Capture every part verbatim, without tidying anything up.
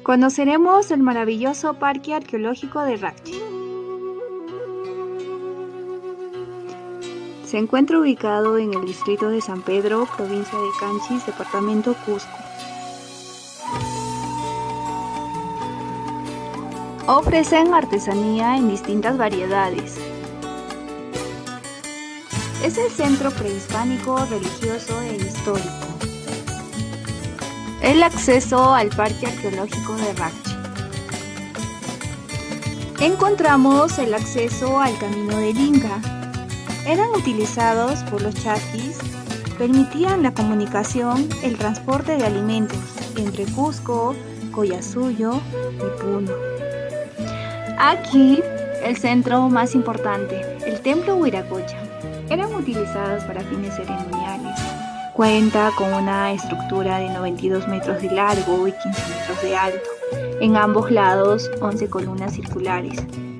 Conoceremos el maravilloso Parque Arqueológico de Racchi. Se encuentra ubicado en el distrito de San Pedro, provincia de Canchis, departamento Cusco. Ofrecen artesanía en distintas variedades. Es el centro prehispánico, religioso e histórico. El acceso al Parque Arqueológico de Racchi. Encontramos el acceso al Camino del Inca. Eran utilizados por los chaquis, permitían la comunicación, el transporte de alimentos entre Cusco, Collasuyo y Puno. Aquí, el centro más importante, el Templo Wiracocha. Eran utilizados para fines ceremoniales. Cuenta con una estructura de noventa y dos metros de largo y quince metros de alto. En ambos lados, once columnas circulares.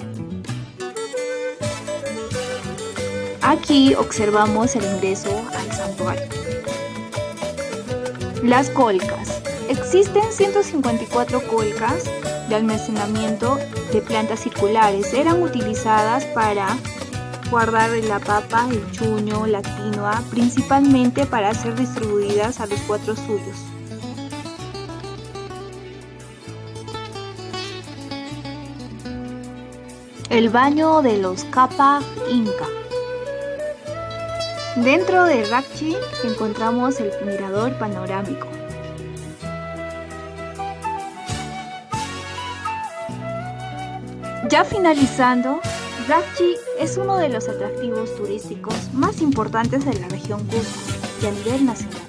Aquí observamos el ingreso al santuario. Las colcas. Existen ciento cincuenta y cuatro colcas de almacenamiento de plantas circulares. Eran utilizadas para guardar la papa, el chuño, la quinoa, principalmente para ser distribuidas a los cuatro suyos. El baño de los Capac Inca. Dentro de Racchi encontramos el mirador panorámico. Ya finalizando, Racchi es uno de los atractivos turísticos más importantes de la región Cusco y a nivel nacional.